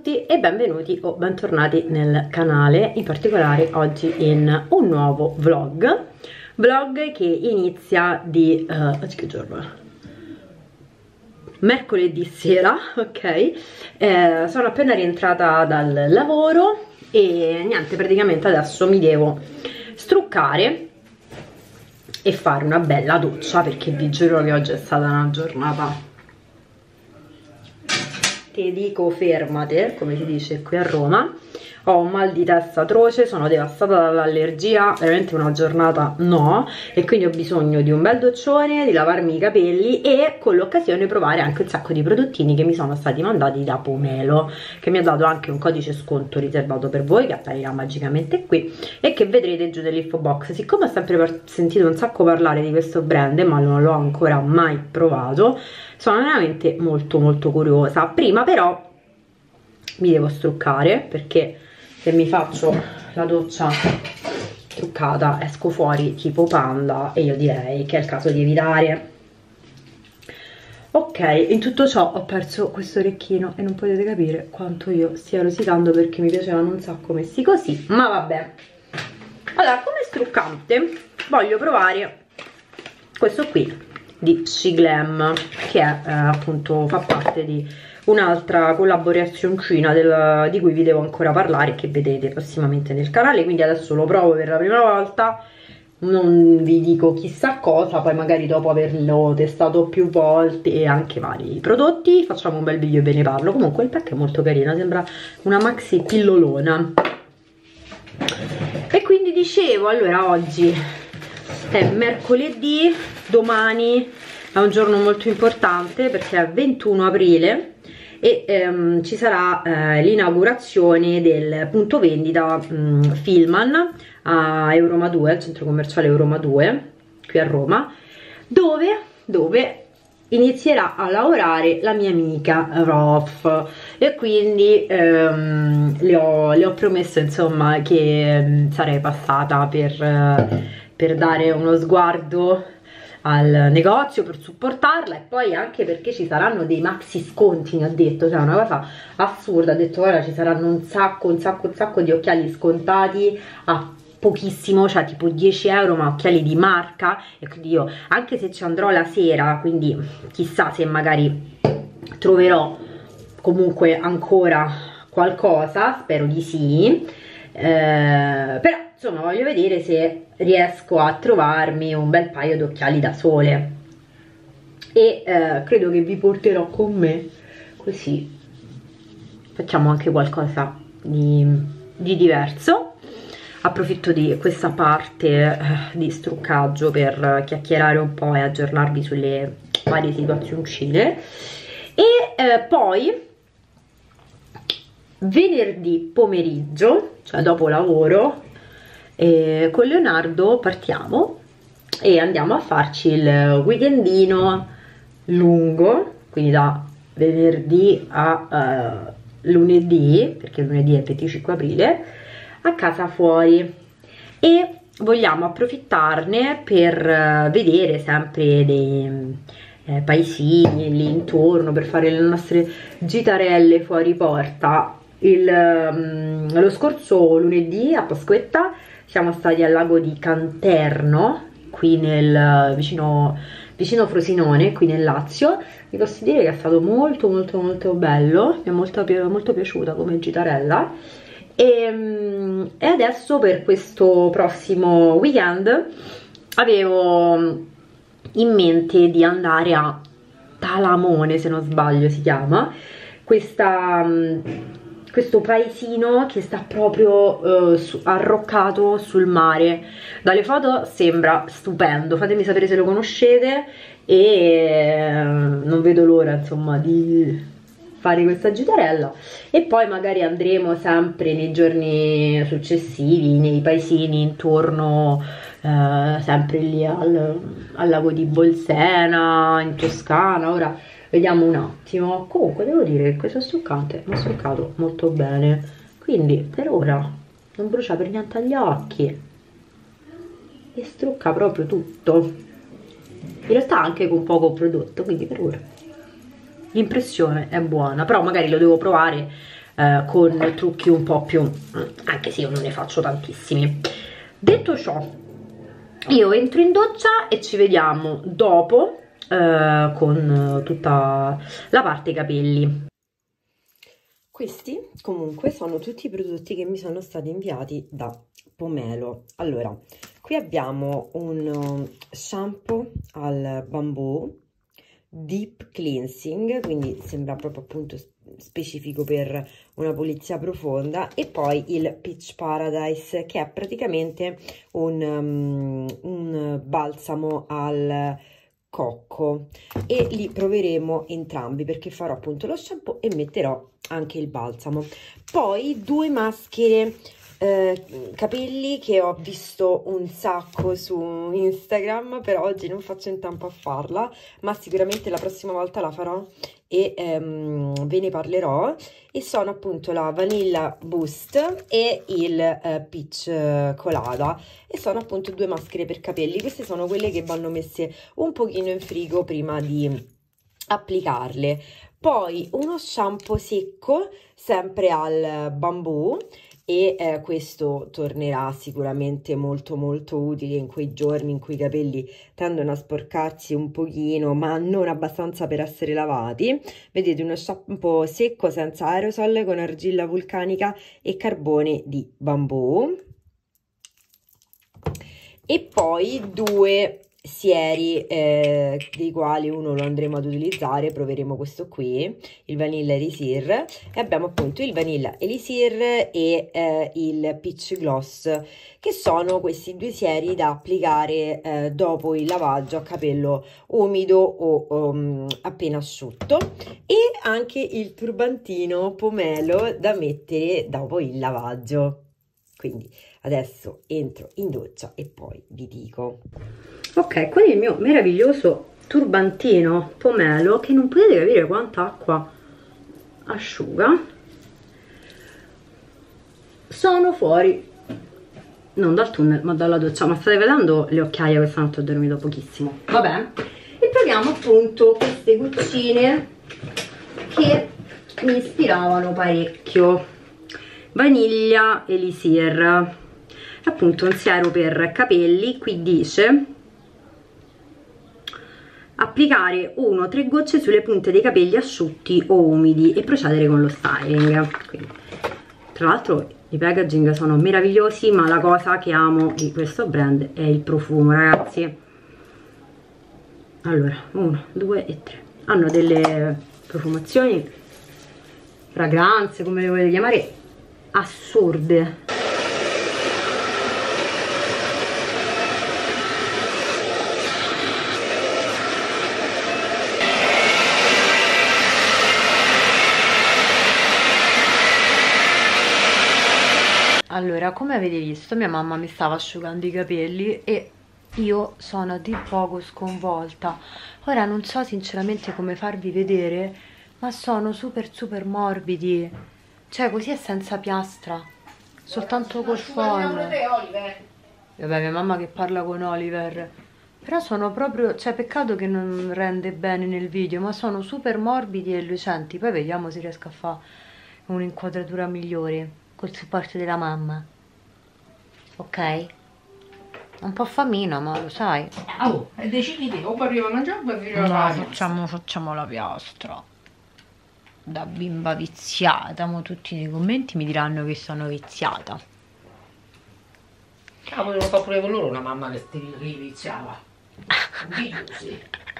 tutti e benvenuti o bentornati nel canale, in particolare oggi in un nuovo vlog che inizia di oggi che giorno è? Mercoledì sera, ok? Sono appena rientrata dal lavoro e niente, praticamente adesso mi devo struccare e fare una bella doccia, perché vi giuro che oggi è stata una giornata, ti dico fermate, come si dice qui a Roma. Ho un mal di testa atroce, sono devastata dall'allergia, veramente una giornata no, e quindi ho bisogno di un bel doccione, di lavarmi i capelli e con l'occasione provare anche un sacco di prodottini che mi sono stati mandati da Pomelo, che mi ha dato anche un codice sconto riservato per voi che apparirà magicamente qui e che vedrete giù nell'info box. Siccome ho sempre sentito un sacco parlare di questo brand ma non l'ho ancora mai provato, sono veramente molto curiosa. Prima però mi devo struccare, perché se mi faccio la doccia truccata esco fuori tipo panda e io direi che è il caso di evitare. Ok, in tutto ciò ho perso questo orecchino e non potete capire quanto io stia rosicando, perché mi piacevano un sacco messi così, ma vabbè. Allora, come struccante voglio provare questo qui di Shiglam, che è appunto fa parte di un'altra collaborazioncina di cui vi devo ancora parlare, che vedrete prossimamente nel canale, quindi adesso lo provo per la prima volta, non vi dico chissà cosa, poi magari dopo averlo testato più volte e anche vari prodotti facciamo un bel video e ve ne parlo. Comunque il pack è molto carino, sembra una maxi pillolona. E quindi dicevo, allora oggi è mercoledì, domani è un giorno molto importante perché è 21 aprile e ci sarà l'inaugurazione del punto vendita Filman a Euroma 2, al centro commerciale Euroma 2 qui a Roma, dove inizierà a lavorare la mia amica Rof, e quindi le ho promesso insomma che sarei passata per dare uno sguardo al negozio, per supportarla, e poi anche perché ci saranno dei maxi sconti, mi ha detto, cioè una cosa assurda, ha detto guarda ci saranno un sacco di occhiali scontati a pochissimo, cioè tipo 10 euro, ma occhiali di marca. E quindi io, anche se ci andrò la sera, quindi chissà se magari troverò comunque ancora qualcosa, spero di sì, però insomma voglio vedere se riesco a trovarmi un bel paio di occhiali da sole e credo che vi porterò con me, così facciamo anche qualcosa di diverso. Approfitto di questa parte di struccaggio per chiacchierare un po' e aggiornarvi sulle varie situazioncine. E poi venerdì pomeriggio, cioè dopo lavoro, con Leonardo partiamo e andiamo a farci il weekendino lungo, quindi da venerdì a lunedì, perché lunedì è il 25 aprile, a casa fuori, e vogliamo approfittarne per vedere sempre dei paesini lì intorno, per fare le nostre gitarelle fuori porta. Lo scorso lunedì a Pasquetta siamo stati al lago di Canterno, qui vicino Frosinone, qui nel Lazio. Vi posso dire che è stato molto bello, mi è molto piaciuta come gitarella. E adesso per questo prossimo weekend avevo in mente di andare a Talamone, se non sbaglio si chiama, questo paesino che sta proprio arroccato sul mare. Dalle foto sembra stupendo, fatemi sapere se lo conoscete, e non vedo l'ora insomma di fare questa gitarella. E poi magari andremo sempre nei giorni successivi nei paesini intorno, sempre lì al lago di Bolsena in Toscana. Ora vediamo un attimo. Comunque devo dire che questo struccante mi ha struccato molto bene, quindi per ora non brucia per niente agli occhi e strucca proprio tutto, in realtà anche con poco prodotto, quindi per ora l'impressione è buona. Però magari lo devo provare con trucchi un po' più, anche se io non ne faccio tantissimi. Detto ciò, io entro in doccia e ci vediamo dopo con tutta la parte capelli. Questi comunque sono tutti i prodotti che mi sono stati inviati da Pomelo. Allora, qui abbiamo un shampoo al bambù deep cleansing, quindi sembra proprio appunto specifico per una pulizia profonda, e poi il Peach Paradise, che è praticamente un balsamo al cocco, e li proveremo entrambi perché farò appunto lo shampoo e metterò anche il balsamo. Poi due maschere capelli che ho visto un sacco su Instagram, però oggi non faccio in tempo a farla, ma sicuramente la prossima volta la farò e ve ne parlerò, e sono appunto la Vanilla Boost e il Peach Colada, e sono appunto due maschere per capelli. Queste sono quelle che vanno messe un pochino in frigo prima di applicarle. Poi uno shampoo secco sempre al bambù, e questo tornerà sicuramente molto utile in quei giorni in cui i capelli tendono a sporcarsi un pochino, ma non abbastanza per essere lavati. Vedete, uno shampoo secco senza aerosol con argilla vulcanica e carbone di bambù. E poi due sieri dei quali uno lo andremo ad utilizzare, proveremo questo qui, il Vanilla Elixir, e abbiamo appunto il Vanilla Elixir e il Peach Gloss, che sono questi due sieri da applicare dopo il lavaggio a capello umido o appena asciutto, e anche il turbantino Pomelo da mettere dopo il lavaggio. Quindi adesso entro in doccia e poi vi dico. Ok, con il mio meraviglioso turbantino Pomelo, che non potete capire quanta acqua asciuga, sono fuori, non dal tunnel ma dalla doccia. Ma state vedendo le occhiaie? Questa notte ho dormito pochissimo. Vabbè, e proviamo appunto queste goccine che mi ispiravano parecchio. Vaniglia Elixir, appunto un siero per capelli. Qui dice applicare 1-3 gocce sulle punte dei capelli asciutti o umidi e procedere con lo styling. Quindi, tra l'altro i packaging sono meravigliosi, ma la cosa che amo di questo brand è il profumo, ragazzi. Allora, 1, 2 e 3. Hanno delle profumazioni, fragranze, come le volete chiamare, assurde. Allora, come avete visto, mia mamma mi stava asciugando i capelli e io sono a dir poco sconvolta. Ora non so sinceramente come farvi vedere, ma sono super morbidi, cioè così è senza piastra, soltanto col phon. Vabbè, mia mamma che parla con Oliver. Però sono proprio, cioè peccato che non rende bene nel video, ma sono super morbidi e lucenti. Poi vediamo se riesco a fare un'inquadratura migliore col supporto della mamma. Ok? Un po' famina, ma lo sai. Oh, e decidi te, o arriva a mangiare o arriva a No, facciamo la piastra. Da bimba viziata, mo tutti nei commenti mi diranno che sono viziata. Cavolo, lo fa pure con loro una mamma che ti riviziava. Sì.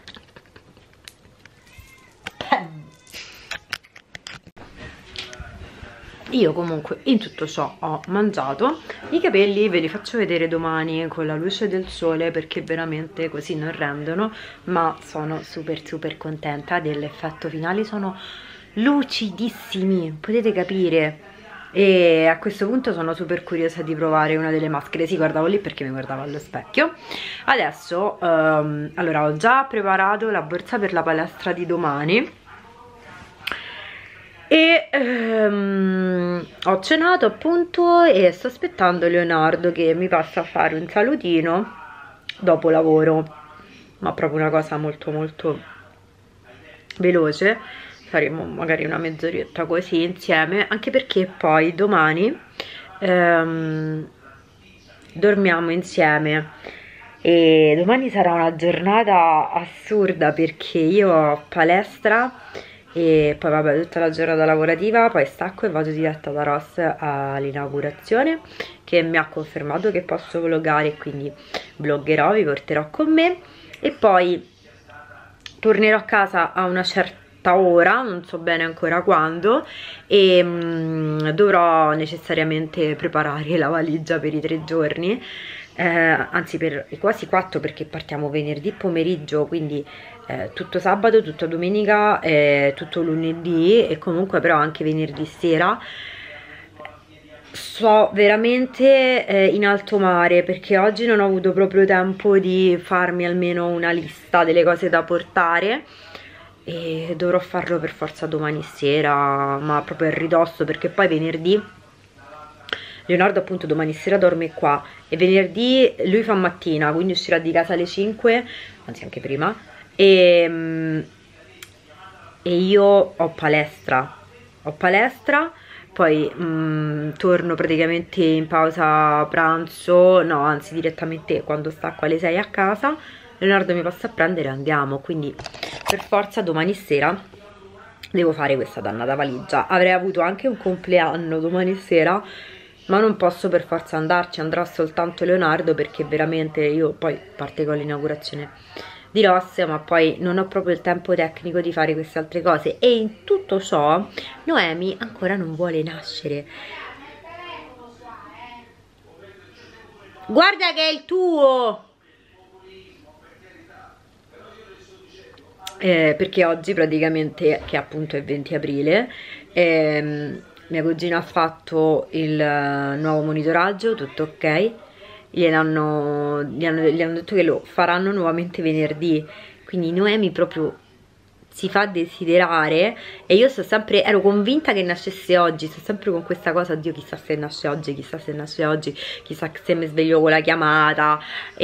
Io comunque in tutto ciò ho mangiato. I capelli ve li faccio vedere domani con la luce del sole, perché veramente così non rendono, ma sono super contenta dell'effetto finale. Sono lucidissimi, potete capire. E a questo punto sono super curiosa di provare una delle maschere. Sì, guardavo lì perché mi guardavo allo specchio. Adesso allora, ho già preparato la borsa per la palestra di domani e ho cenato appunto e sto aspettando Leonardo che mi passa a fare un salutino dopo lavoro, ma proprio una cosa molto veloce. faremo magari una mezz'oretta così insieme, anche perché poi domani dormiamo insieme e domani sarà una giornata assurda perché io ho palestra e poi vabbè tutta la giornata lavorativa, poi stacco e vado diretta da Ross all'inaugurazione, che mi ha confermato che posso vloggare, quindi vloggerò, vi porterò con me e poi tornerò a casa a una certa ora, non so bene ancora quando, e dovrò necessariamente preparare la valigia per i 3 giorni, anzi per i quasi 4 perché partiamo venerdì pomeriggio, quindi tutto sabato, tutta domenica, tutto lunedì e comunque però anche venerdì sera. So veramente in alto mare perché oggi non ho avuto proprio tempo di farmi almeno una lista delle cose da portare e dovrò farlo per forza domani sera, ma proprio a ridosso, perché poi venerdì Leonardo appunto domani sera dorme qua e venerdì lui fa mattina, quindi uscirà di casa alle 5, anzi anche prima, e io ho palestra, poi torno praticamente in pausa pranzo, no anzi direttamente quando stacco alle 6 a casa, Leonardo mi passa a prendere e andiamo, quindi per forza domani sera devo fare questa dannata valigia. Avrei avuto anche un compleanno domani sera, ma non posso per forza andarci, andrà soltanto Leonardo perché veramente io poi parte con l'inaugurazione di Ross, ma poi non ho proprio il tempo tecnico di fare queste altre cose e in tutto ciò Noemi ancora non vuole nascere. Guarda che è il tuo! Perché oggi praticamente, che appunto è 20 aprile, mia cugina ha fatto il nuovo monitoraggio, tutto ok, gli hanno detto che lo faranno nuovamente venerdì, quindi Noemi proprio si fa desiderare e io ero convinta che nascesse oggi, sto sempre con questa cosa, Dio chissà se nasce oggi, chissà se nasce oggi, chissà se mi sveglio con la chiamata,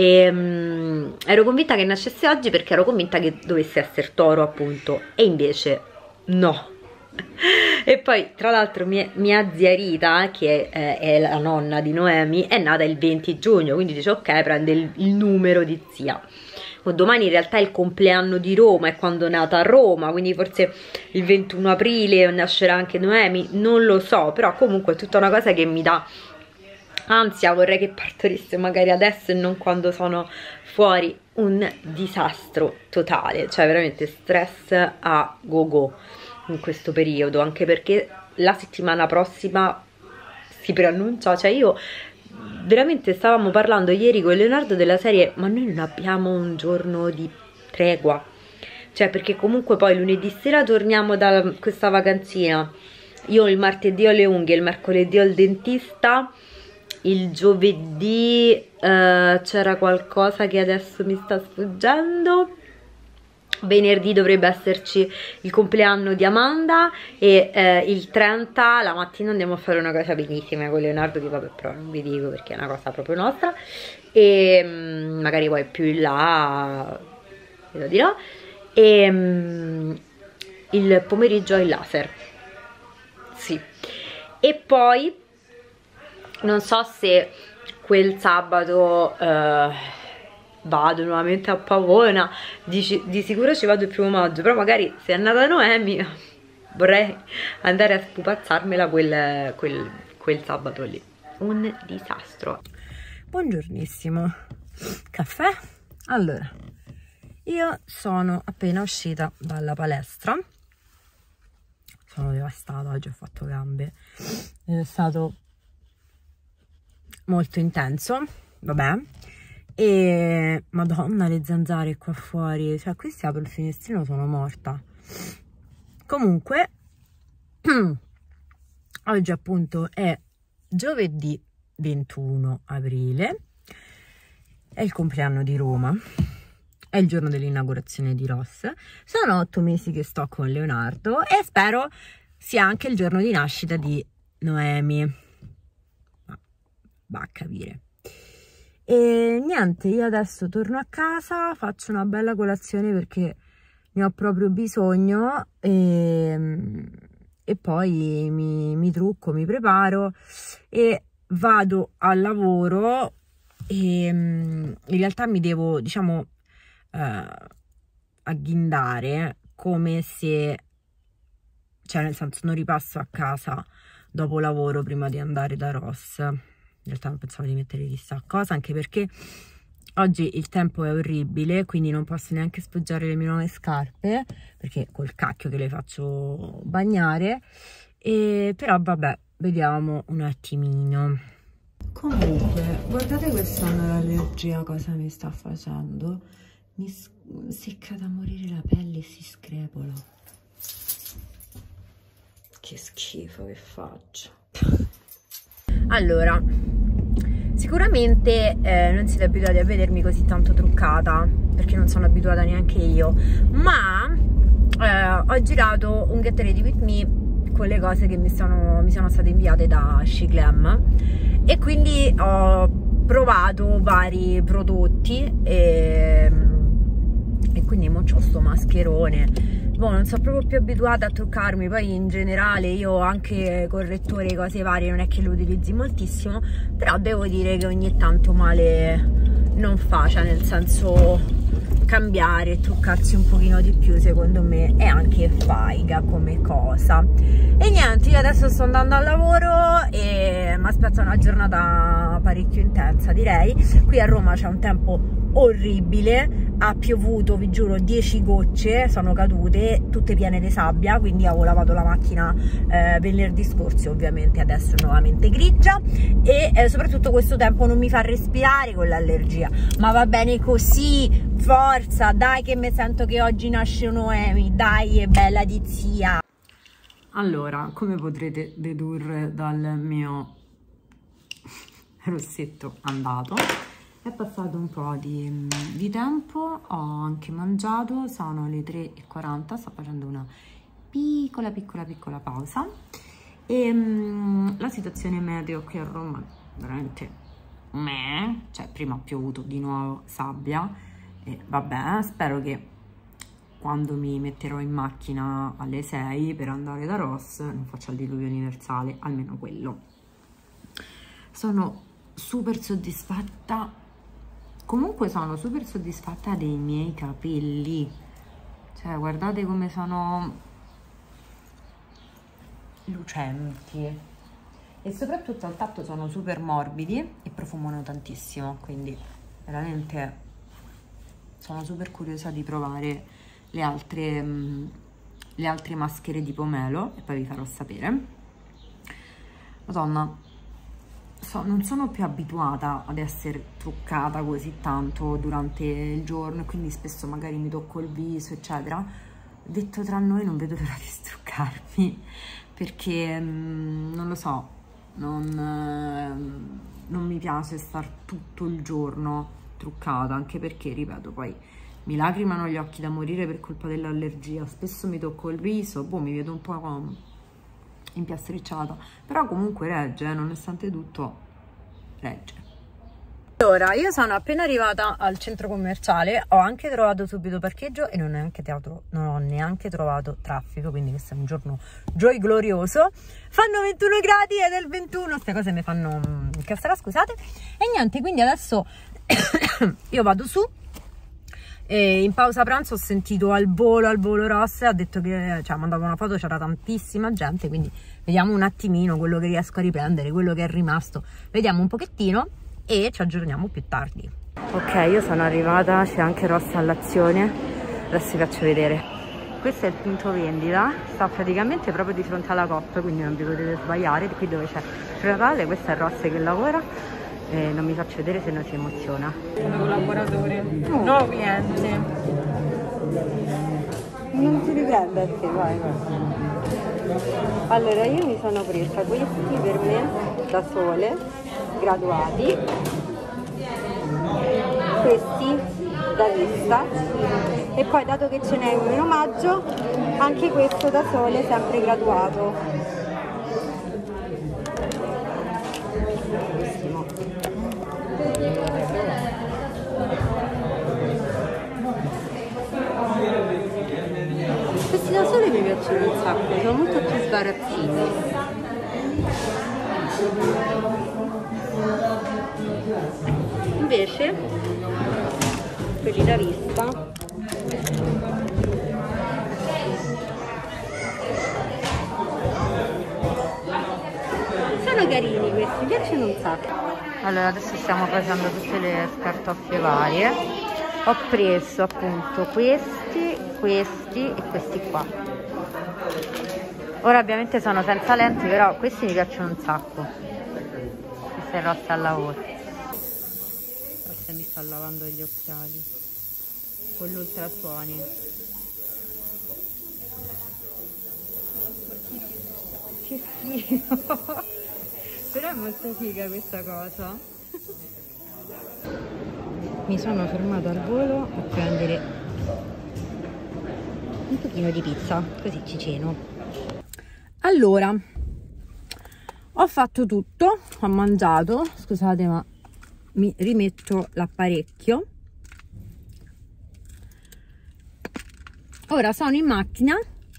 e ero convinta che nascesse oggi perché ero convinta che dovesse essere toro appunto, e invece no. E poi tra l'altro mia zia Rita, che è la nonna di Noemi, è nata il 20 giugno, quindi dice ok, prende il numero di zia. Domani in realtà è il compleanno di Roma, è quando è nata a Roma, quindi forse il 21 aprile nascerà anche Noemi, non lo so, però comunque è tutta una cosa che mi dà ansia, vorrei che partorisse magari adesso e non quando sono fuori, un disastro totale, cioè veramente stress a go in questo periodo, anche perché la settimana prossima si preannuncia, cioè io veramente stavamo parlando ieri con Leonardo della serie, ma noi non abbiamo un giorno di tregua, cioè perché comunque poi lunedì sera torniamo da questa vacanzina, io il martedì ho le unghie, il mercoledì ho il dentista, il giovedì c'era qualcosa che adesso mi sta sfuggendo, venerdì dovrebbe esserci il compleanno di Amanda e il 30 la mattina andiamo a fare una cosa bellissima con Leonardo, che vabbè però non vi dico perché è una cosa proprio nostra, e magari poi più in là ve lo dirò, e il pomeriggio è il laser, sì, e poi non so se quel sabato vado nuovamente a Pavona, di sicuro ci vado il 1° maggio, però magari se è nata Noemi vorrei andare a spupazzarmela quel sabato lì. Un disastro. Buongiornissimo. Caffè? Allora, io sono appena uscita dalla palestra, sono devastata, oggi ho fatto gambe, è stato molto intenso, vabbè. E madonna, le zanzare qua fuori, cioè qui si apre il finestrino, sono morta. Comunque oggi appunto è giovedì 21 aprile, è il compleanno di Roma, è il giorno dell'inaugurazione di Ross, sono 8 mesi che sto con Leonardo e spero sia anche il giorno di nascita di Noemi, ma va a capire. E niente, io adesso torno a casa, faccio una bella colazione perché ne ho proprio bisogno, e poi mi trucco, mi preparo e vado al lavoro. E in realtà mi devo, diciamo, agghindare, come se, cioè nel senso, non ripasso a casa dopo lavoro prima di andare da Ross. In realtà non pensavo di mettere chissà cosa, anche perché oggi il tempo è orribile, quindi non posso neanche spoggiare le mie nuove scarpe, perché col cacchio che le faccio bagnare. Però vabbè, vediamo un attimino. Comunque, guardate questa allergia cosa mi sta facendo. Mi secca da morire la pelle e si screpola. Che schifo che faccio. Allora, sicuramente non siete abituati a vedermi così tanto truccata, perché non sono abituata neanche io, ma ho girato un Get Ready With Me con le cose che mi sono state inviate da She Glam, e quindi ho provato vari prodotti e quindi mo c'ho sto mascherone. Boh, non sono proprio più abituata a truccarmi, poi in generale io anche correttore e cose varie non è che lo utilizzi moltissimo, però devo dire che ogni tanto male non fa, cioè nel senso, cambiare e truccarsi un pochino di più secondo me è anche faiga come cosa. E niente, io adesso sto andando al lavoro e mi aspetta una giornata parecchio intensa, direi. Qui a Roma c'è un tempo orribile, ha piovuto, vi giuro, 10 gocce sono cadute, tutte piene di sabbia, quindi avevo lavato la macchina venerdì scorso, ovviamente adesso è nuovamente grigia, e soprattutto questo tempo non mi fa respirare con l'allergia, ma va bene così, forza, dai che mi sento che oggi nasce Noemi, dai, è bella di zia. Allora, come potrete dedurre dal mio rossetto andato, è passato un po' di tempo, ho anche mangiato, sono le 3:40, sto facendo una piccola pausa e la situazione meteo qui a Roma veramente cioè prima ha piovuto di nuovo sabbia e vabbè, spero che quando mi metterò in macchina alle 6 per andare da Ross non faccia il diluvio universale, almeno quello. Sono super soddisfatta. Comunque sono super soddisfatta dei miei capelli, cioè guardate come sono lucenti e soprattutto al tatto sono super morbidi e profumano tantissimo, quindi veramente sono super curiosa di provare le altre maschere di pomelo e poi vi farò sapere. Madonna, non sono più abituata ad essere truccata così tanto durante il giorno, quindi spesso magari mi tocco il viso eccetera. Detto tra noi, non vedo l'ora di struccarmi, perché non lo so, non mi piace star tutto il giorno truccata, anche perché, ripeto, poi mi lacrimano gli occhi da morire per colpa dell'allergia, spesso mi tocco il viso, boh, mi vedo un po' impiastricciata, però comunque regge, nonostante tutto regge. Allora, io sono appena arrivata al centro commerciale, ho anche trovato subito parcheggio e non ho neanche trovato traffico, quindi questo è un giorno glorioso. Fanno 21 gradi ed è il 21, queste cose mi fanno incastrare, scusate. E niente, quindi adesso io vado su. E in pausa pranzo ho sentito al volo Ross, ha detto che, cioè, ha mandato una foto, c'era tantissima gente, quindi vediamo un attimino quello che riesco a riprendere, quello che è rimasto, vediamo un pochettino e ci aggiorniamo più tardi. Ok, io sono arrivata, c'è anche Ross all'azione, adesso vi faccio vedere. Questo è il punto vendita, sta praticamente proprio di fronte alla Coop, quindi non vi potete sbagliare, qui dove c'è Prenatale, questo è Ross che lavora. Non mi faccio vedere se non si emoziona. Sono collaboratore, nuovo cliente. Non si riprende a te, vai. Allora, io mi sono presa questi per me da sole, graduati, questi da vista, e poi dato che ce n'è uno in omaggio, anche questo da sole sempre graduato. Questi da sole mi piacciono un sacco, sono molto più sbarazzini. Invece quelli da vista sono carini, questi mi piacciono un sacco. Allora adesso stiamo facendo tutte le scartoffie varie. Ho preso appunto questi e questi qua. Ora ovviamente sono senza lenti, però questi mi piacciono un sacco. Questa è rossa al lavoro. Rossa mi sta lavando gli occhiali con l'ultrasuoni. Che schifo. Però è molto figa questa cosa. Mi sono fermata al volo a prendere un pochino di pizza, così ci ceno. Allora, ho fatto tutto, ho mangiato, scusate ma mi rimetto l'apparecchio. Ora sono in macchina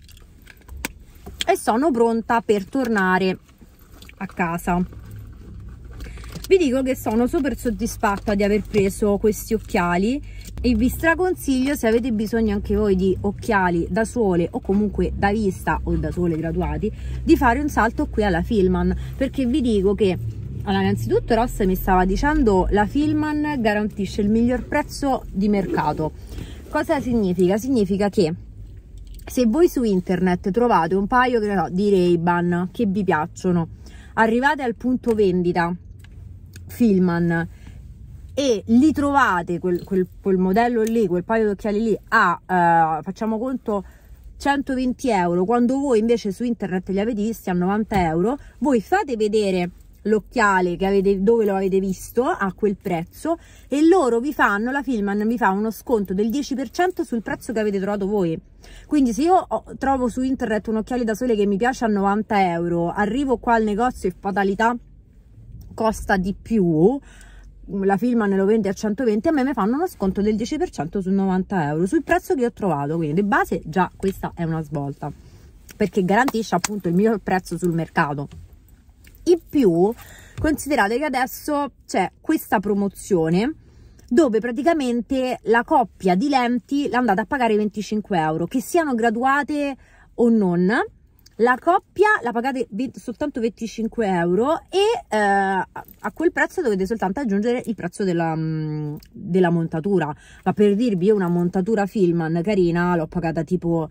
e sono pronta per tornare a casa. Vi dico che sono super soddisfatta di aver preso questi occhiali e vi straconsiglio, se avete bisogno anche voi di occhiali da sole o comunque da vista o da sole graduati, di fare un salto qui alla Fielmann, perché vi dico che allora, innanzitutto Ross mi stava dicendo la Fielmann garantisce il miglior prezzo di mercato. Cosa significa? Significa che se voi su internet trovate un paio di Ray-Ban che vi piacciono, arrivate al punto vendita Fielmann e li trovate quel modello lì, quel paio di occhiali lì a facciamo conto 120 euro, quando voi invece su internet li avete visti a 90 euro, voi fate vedere l'occhiale che avete, dove lo avete visto a quel prezzo, e loro vi fanno, la Fielmann vi fa uno sconto del 10% sul prezzo che avete trovato voi. Quindi se io trovo su internet un occhiale da sole che mi piace a 90 euro, arrivo qua al negozio e fatalità costa di più, la Fielmann lo vende a 120, a me mi fanno uno sconto del 10% su 90 euro sul prezzo che ho trovato. Quindi di base già questa è una svolta, perché garantisce appunto il miglior prezzo sul mercato. In più considerate che adesso c'è questa promozione dove praticamente la coppia di lenti l'andate a pagare 25 euro, che siano graduate o non. La coppia la pagate soltanto 25 euro e a quel prezzo dovete soltanto aggiungere il prezzo della montatura. Ma per dirvi, io una montatura Fielmann carina l'ho pagata tipo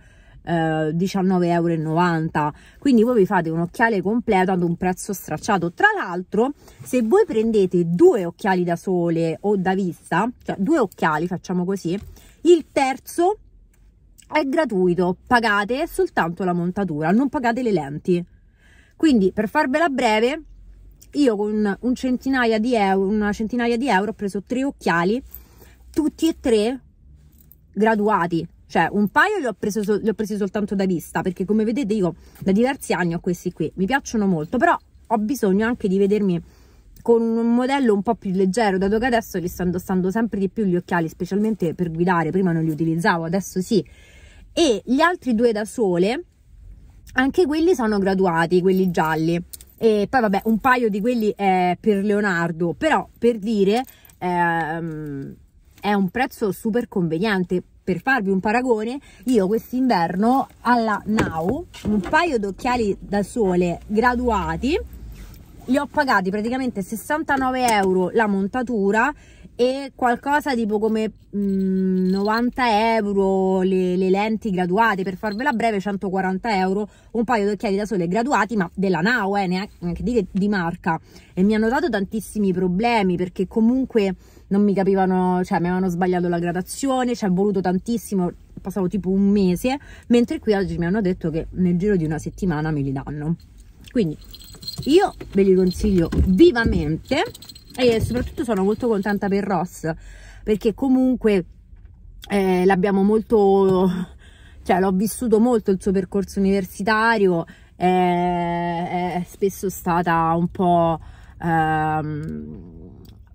19,90 euro. Quindi voi vi fate un occhiale completo ad un prezzo stracciato. Tra l'altro, se voi prendete due occhiali da sole o da vista, cioè due occhiali, facciamo così, il terzo è gratuito, pagate soltanto la montatura, non pagate le lenti. Quindi per farvela breve, io con una centinaia di euro ho preso 3 occhiali, tutti e 3 graduati. Cioè un paio li ho presi soltanto da vista, perché come vedete io da diversi anni ho questi qui, mi piacciono molto, però ho bisogno anche di vedermi con un modello un po' più leggero, dato che adesso li sto indossando sempre di più gli occhiali, specialmente per guidare. Prima non li utilizzavo, adesso sì. E gli altri 2 da sole, anche quelli sono graduati, quelli gialli. E poi vabbè, un paio di quelli è per Leonardo, però per dire è un prezzo super conveniente. Per farvi un paragone, io quest'inverno alla Now un paio di occhiali da sole graduati li ho pagati praticamente 69 euro la montatura e qualcosa tipo come 90 euro le lenti graduate. Per farvela breve, 140 euro un paio di occhiali da sole graduati, ma della Now, neanche di marca. E mi hanno dato tantissimi problemi, perché comunque non mi capivano, cioè mi avevano sbagliato la gradazione, ci è voluto tantissimo, passavo tipo un mese, mentre qui oggi mi hanno detto che nel giro di una settimana me li danno. Quindi io ve li consiglio vivamente, e soprattutto sono molto contenta per Ross, perché comunque l'abbiamo molto, cioè l'ho vissuto molto il suo percorso universitario, è spesso stata un po'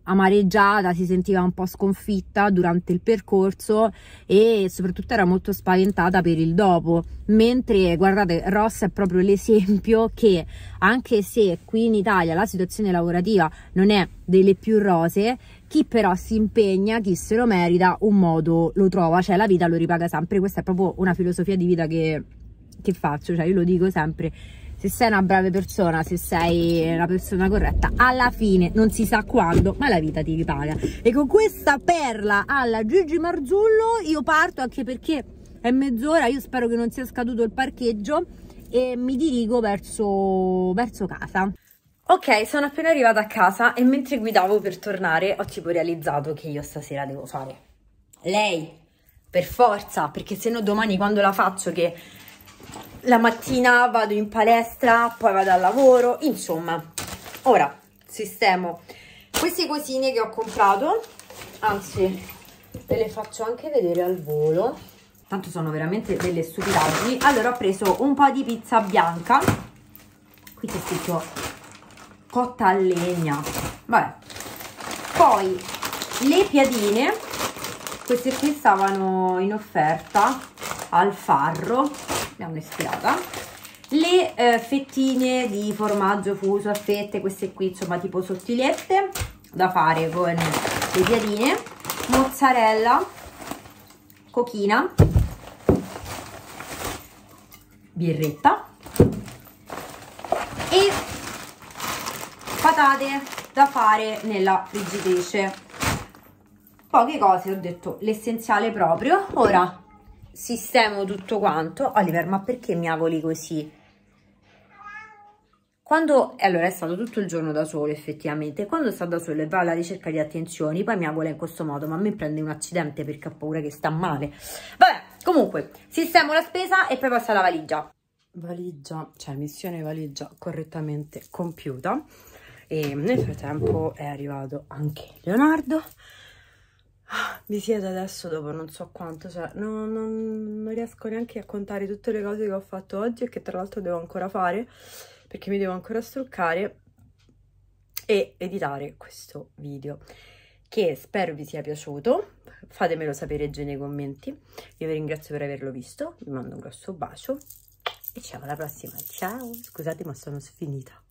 amareggiata, si sentiva un po' sconfitta durante il percorso e soprattutto era molto spaventata per il dopo, mentre guardate, Ross è proprio l'esempio che, anche se qui in Italia la situazione lavorativa non è delle più rosee, chi però si impegna, chi se lo merita, un modo lo trova, cioè la vita lo ripaga sempre. Questa è proprio una filosofia di vita che faccio, cioè io lo dico sempre: se sei una brava persona, se sei una persona corretta, alla fine non si sa quando, ma la vita ti ripaga. E con questa perla alla Gigi Marzullo io parto, anche perché è mezz'ora, io spero che non sia scaduto il parcheggio, e mi dirigo verso casa. Ok, sono appena arrivata a casa e mentre guidavo per tornare ho tipo realizzato che io stasera devo fare lei, per forza, perché se no domani quando la faccio, che la mattina vado in palestra, poi vado al lavoro, insomma. Ora sistemo queste cosine che ho comprato, anzi ve le faccio anche vedere al volo, tanto sono veramente delle stupidaggini. Allora, ho preso un po' di pizza bianca, qui c'è scritto cotta a legna, vabbè. Poi le piadine, queste qui stavano in offerta al Farro, abbiamo ispirata. Le fettine di formaggio fuso a fette, queste qui insomma tipo sottilette da fare con le piadine, mozzarella, cochina, birretta e patate da fare nella friggitrice. Poche cose, ho detto l'essenziale proprio. Ora sistemo tutto quanto. Oliver, ma perché miavoli così? Allora è stato tutto il giorno da solo effettivamente, quando sta da solo e va alla ricerca di attenzioni poi miavola in questo modo, ma a me prende un accidente perché ho paura che sta male. Vabbè, comunque sistemo la spesa e poi passo alla valigia. Missione valigia correttamente compiuta, e nel frattempo è arrivato anche Leonardo. Mi siedo adesso dopo non so quanto, cioè non riesco neanche a contare tutte le cose che ho fatto oggi e che tra l'altro devo ancora fare, perché mi devo ancora struccare e editare questo video, che spero vi sia piaciuto. Fatemelo sapere giù nei commenti. Io vi ringrazio per averlo visto, vi mando un grosso bacio e ci vediamo alla prossima. Ciao, scusate ma sono sfinita.